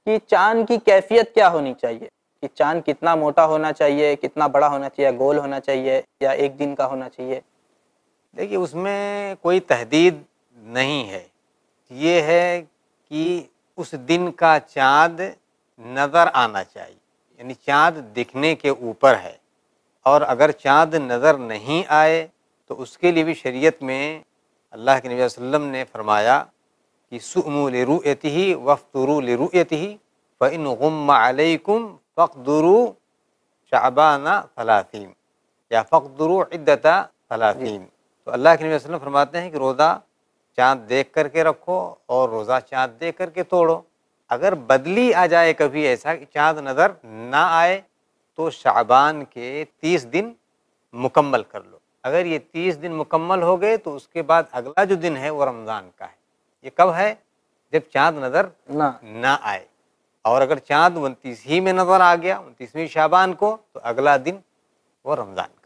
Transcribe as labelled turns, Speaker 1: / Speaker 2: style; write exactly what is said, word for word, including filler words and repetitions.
Speaker 1: کہ چاند کی کیفیت کیا ہونی چاہیے، کہ چاند کتنا موٹا ہونا چاہیے، کتنا بڑا ہونا چاہیے، گول ہونا چاہیے یا ایک دن کا ہونا چاہیے؟
Speaker 2: دیکھیے اس میں کوئی تحدید نہیں ہے، یہ ہے کہ اس دن کا چاند نظر آنا چاہیے، یعنی چاند دکھنے کے اوپر ہے، اور اگر چاند نظر نہیں آئے تو اس کے لیے بھی شریعت میں اللہ کے نبی صلی اللہ علیہ وسلم نے فرمایا کہ صُومُوا لِرُؤْيَتِهِ وَافْطِرُوا لِرُؤْيَتِهِ فَإِنْ غُمَّ عَلَيْكُمْ فَاقْدُرُوا شَعْبَانَ ثَلَاثِينَ یا فَاقْدُرُوا عِدَّةَ ثَلَاثِينَ۔ تو اللہ کے نبی صلی اللہ علیہ وسلم فرماتے ہیں کہ روزہ چاند دیکھ کر کے رکھو اور روزہ چاند دیکھ کر کے توڑو۔ اگر بدلی آ جائے کبھی ایسا کہ چاند نظر نہ آئے تو شعبان کے تیس دن مکمل کر لو۔ اگر یہ تیس دن مکمل ہو گئے تو اس کے بعد اگلا جو دن ہے وہ رمضان کا ہے۔ یہ کب ہے؟ جب چاند نظر
Speaker 1: نہ
Speaker 2: نہ آئے، اور اگر چاند انتیس ہی میں نظر آ گیا، انتیسویں شعبان کو، تو اگلا دن وہ رمضان کا۔